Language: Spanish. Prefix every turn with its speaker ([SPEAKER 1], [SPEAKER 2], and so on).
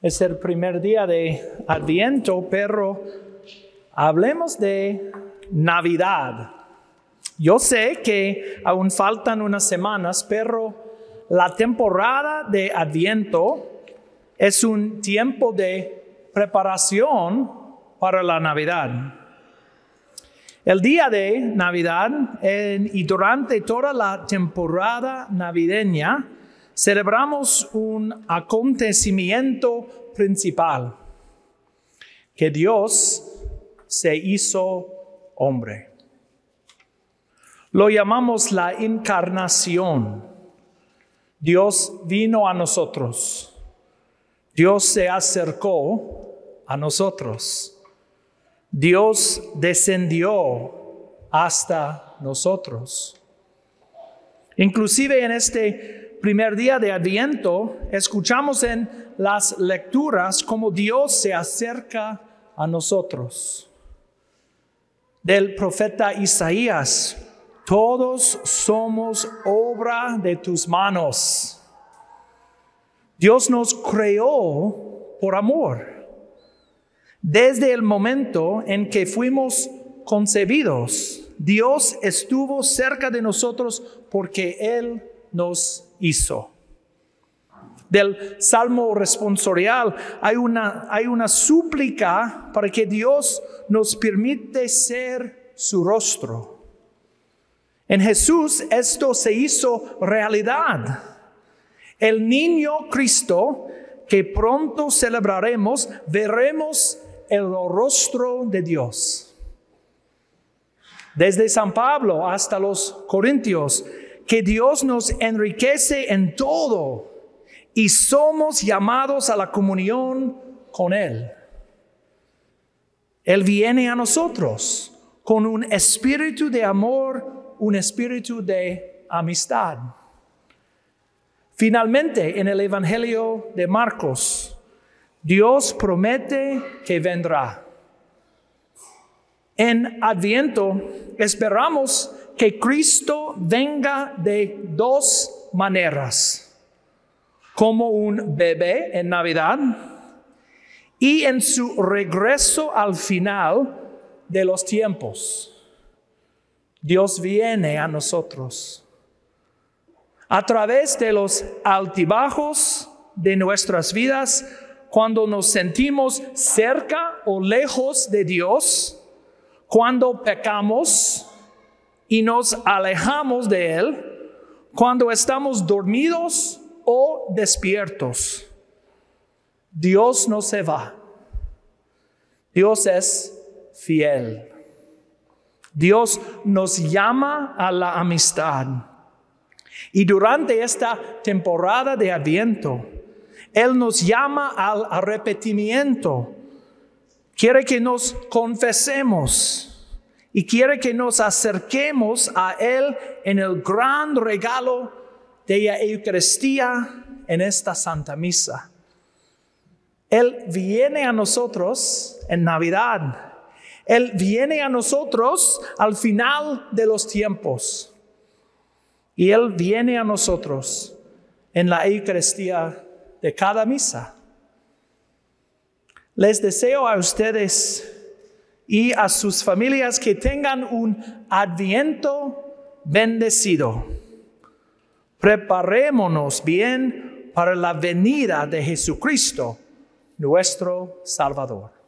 [SPEAKER 1] Es el primer día de Adviento, pero hablemos de Navidad. Yo sé que aún faltan unas semanas, pero la temporada de Adviento es un tiempo de preparación para la Navidad. El día de Navidad y durante toda la temporada navideña celebramos un acontecimiento principal, que Dios se hizo hombre. Lo llamamos la encarnación. Dios vino a nosotros. Dios se acercó a nosotros. Dios descendió hasta nosotros. Inclusive en este primer día de Adviento, escuchamos en las lecturas cómo Dios se acerca a nosotros. Del profeta Isaías: todos somos obra de tus manos. Dios nos creó por amor. Desde el momento en que fuimos concebidos, Dios estuvo cerca de nosotros porque Él nos hizo. Del Salmo responsorial hay una súplica para que Dios nos permite ser su rostro. En Jesús esto se hizo realidad. El niño Cristo que pronto celebraremos, veremos el rostro de Dios. Desde San Pablo hasta los Corintios, que Dios nos enriquece en todo y somos llamados a la comunión con Él. Él viene a nosotros con un espíritu de amor, un espíritu de amistad. Finalmente, en el Evangelio de Marcos, Dios promete que vendrá. En Adviento esperamos que Cristo venga de dos maneras: como un bebé en Navidad y en su regreso al final de los tiempos. Dios viene a nosotros. A través de los altibajos de nuestras vidas, cuando nos sentimos cerca o lejos de Dios, cuando pecamos y nos alejamos de Él, cuando estamos dormidos o despiertos, Dios no se va. Dios es fiel. Dios nos llama a la amistad. Y durante esta temporada de Adviento, Él nos llama al arrepentimiento. Quiere que nos confesemos y quiere que nos acerquemos a Él en el gran regalo de la Eucaristía en esta Santa Misa. Él viene a nosotros en Navidad. Él viene a nosotros al final de los tiempos. Y Él viene a nosotros en la Eucaristía de cada misa. Les deseo a ustedes y a sus familias que tengan un Adviento bendecido. Preparémonos bien para la venida de Jesucristo, nuestro Salvador.